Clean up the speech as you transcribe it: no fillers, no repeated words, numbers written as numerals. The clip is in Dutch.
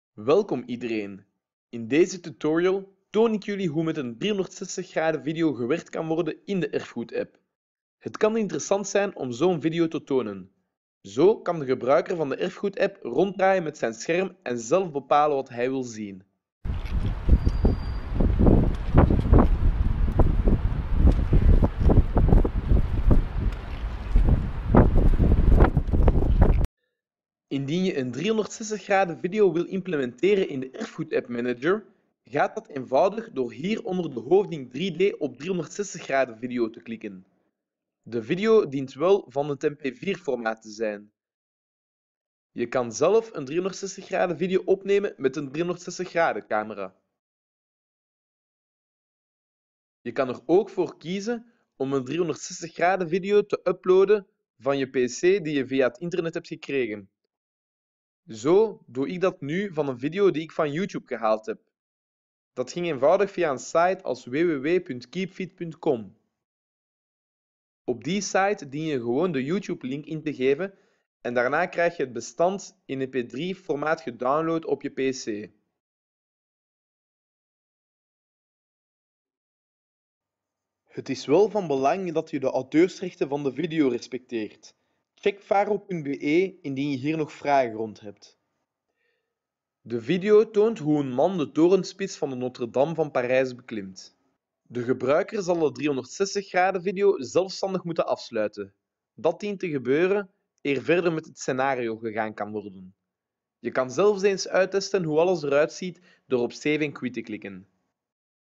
Welkom iedereen. In deze tutorial toon ik jullie hoe met een 360 graden video gewerkt kan worden in de Erfgoed-app. Het kan interessant zijn om zo'n video te tonen. Zo kan de gebruiker van de Erfgoed-app ronddraaien met zijn scherm en zelf bepalen wat hij wil zien. Indien je een 360 graden video wil implementeren in de Erfgoed-app Manager, gaat dat eenvoudig door hier onder de hoofding 3D op 360 graden video te klikken. De video dient wel van het MP4-formaat te zijn. Je kan zelf een 360 graden video opnemen met een 360 graden camera. Je kan er ook voor kiezen om een 360 graden video te uploaden van je PC die je via het internet hebt gekregen. Zo doe ik dat nu van een video die ik van YouTube gehaald heb. Dat ging eenvoudig via een site als www.keepfit.com. Op die site dien je gewoon de YouTube-link in te geven en daarna krijg je het bestand in mp3-formaat gedownload op je PC. Het is wel van belang dat je de auteursrechten van de video respecteert. Check varo.be indien je hier nog vragen rond hebt. De video toont hoe een man de torenspits van de Notre-Dame van Parijs beklimt. De gebruiker zal de 360 graden video zelfstandig moeten afsluiten. Dat dient te gebeuren eer verder met het scenario gegaan kan worden. Je kan zelfs eens uittesten hoe alles eruit ziet door op Save and Quit te klikken.